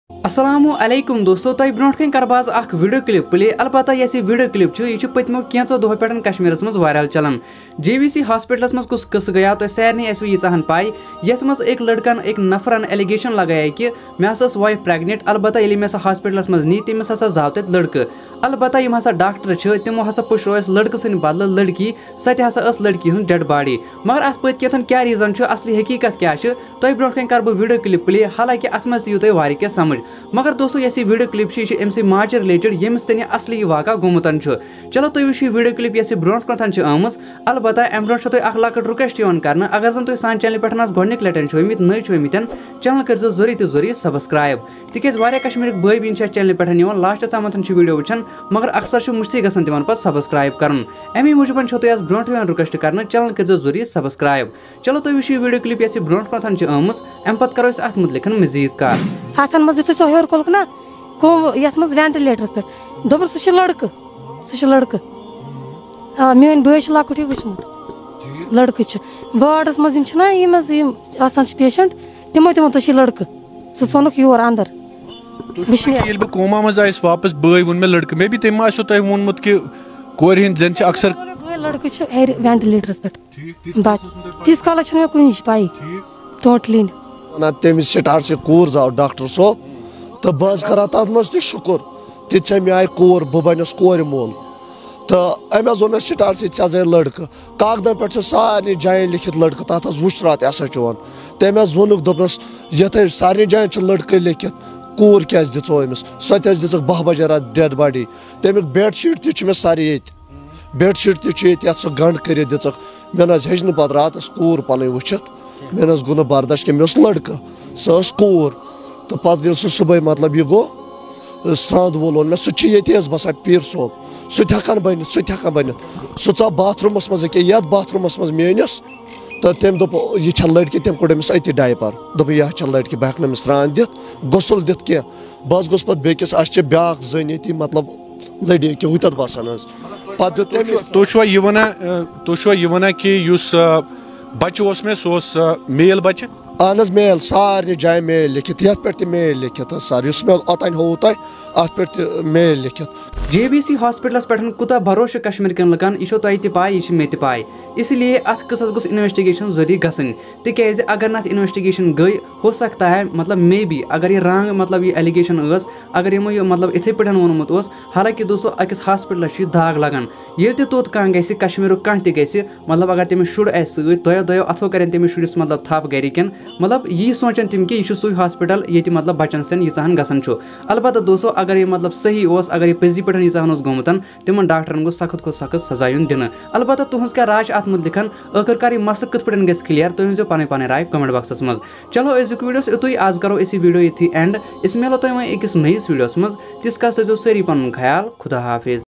अस्सलामुअलैकुम दोस्तों तय ब्रोट कन कर बाज अख वीडियो क्लिप प्ले अलबत्ता यह वीडियो क्लिप यह पत्मो कैंचो दो पे कश्मीरस मज वायरल चलान JVC हॉस्पिटलस मज कुछ किस्स गया तो सारे यीचाहन पाई यथ मज एक लड़कन एक नफरन एलिगेशन लगाया कि मे हसा वाइफ प्रेगनेंट अलबत्ता ये मे हॉस्पिटलस मज नी तमिस हसा जाव तत लड़कि अलबत्ता यम हसा डॉक्टर तमो हसा पुशरो लड़कि सद बदल लड़की सत हसा लड़की हूँ डेड बॉडी मगर अत पत्न क्या रीजन असली हकीकत क्या तय ब्रोट कन कर वीडियो क्लिप प्ले हालांकि अत मज यू तुम वारिया समझ मगर दोस्तों यह वीडियो क्लिप अमि माज रिलेटेड यमिस तन असली वाक़ा गोमुतन चलो तुम वो वीडियो क्लिप यह ब्रोट कन आमज अलबत्ता अम ब्रोट तुम लकट रिक्वेस्ट कर अगर जन तुम सान चैनल पे गोक लटन नई चैनल कर जरूरी तो जरूरी सब्सक्राइब तिक कश्मीर भाई बीन चैनल पे लास्ट तम वीडियो वुचान मगर अक्सर मुश्किल गसान तिमन पे सब्सक्राइब कर अमी मूजूब तुम ब्रोट रिक्वेस्ट कर चैनल कर जरूरी सब्सक्राइब चलो तुम वो वीडियो क्लिप यह ब्रोट कन आमज अम पे करो अत मुतलिक मजीद कत हाथन मज यु हेर कोलक ना ये वेंटिलेटरस पे दोपन सह लड़क मेन बे लकुट वुचमुत लड़क वार्डस मज पेशेंट तमो तो लड़क सोनुक योर अंदर कोमा मज आयस वापस बे वो मे लड़क मे भी तम तुम वोनमुत कि कोर हिंद अक्सर लड़क वेंटिलेटरस पे तीस काल मे कुन पाई टोटली तमिस स्टार से कूर जाव डॉक्टर सो तो बस करा तथ मज शुक्र ति मे आय कूर बह बनस कोर मोल तो अमे वो स्टार से चे लड़क कागदन पे सारे जान लिखित लड़क तथ वुच रात SHO तम वोनुक दोपनस यथ सारे जान लड़क लिखित कूर क्या दिचो अमिस सो दिख 12 बजे रात डेड बॉडी तमिक बेड शीट मे सारे ये बेड शीट सो गंड कर दिख मे हेच पे रात कूर पन वुचित मे गो बर्दाश्त कि मे लड़क सह कूर तो पे सुबह मतलब यह गो श्रांद वोल वो मे सह बसान पीर सोब सह बन सह चा बाथरूमस मज ये बाथरूमस मज मेनिस तो तम दोप यह लड़की तम कोड़ अमिस अति डायपर दोप यह लड़की बह हेक श्रान दिख गुसल दिख कह बस गोस पे बेकिस ब्या जन ये मतलब लड़ी कि वत बसान तुह वन कि बच्चे मे सह मेल बच्चे अहन मेल सारे जाए मेल लिखित ये पे मेल लिखित सर मे ओतान हो अत पे मेल लिखित JVC हॉस्पिटलस पे कुता भरोसा कश्मीर कन लुकन यह तुम पाई यह मे पाई इसलिए अत कस गोस इन्वेस्टिगेशन जरूरी गसन तिज अगर न इन्वेस्टिगेशन गई हो सकता है मतलब मे बी अगर ये रंग मतलब ये एलिगेशन अगर यमो मतलब इथे पे वोनमुत हालांकि दोस्तों अकिस हॉस्पिटलस दाग लगान ये तोत कह गि कश्मीर कह मतलब अगर तमिस शुर दो अथो कर तमिस शुरिस मतलब थप गरिकन मतलब यह सोचन तम कि यह सू हॉस्पिटल ये मतलब बचन सन यीचाहन गसान अलबत्ता दोस्तों अगर ये मतलब सही अगर ये पजी पे यीचाहन गोमुतन तिमन डॉक्टरन गो सख्त खो सख्त सजा दिन अलबत्ता तुहस क्या राय अत मुतलिक आखिरकार यह मसल कथ पे गि क्लियर तुम जो पन राय कमेंट बॉक्सस मज चलो अजुक वीडियोस युत आज करो इस वीडियो ये एंड इस मिलो तुम अकिस नईस वीडियोस मज तिस का सो सारी पन ख्याल खुदा हाफिज।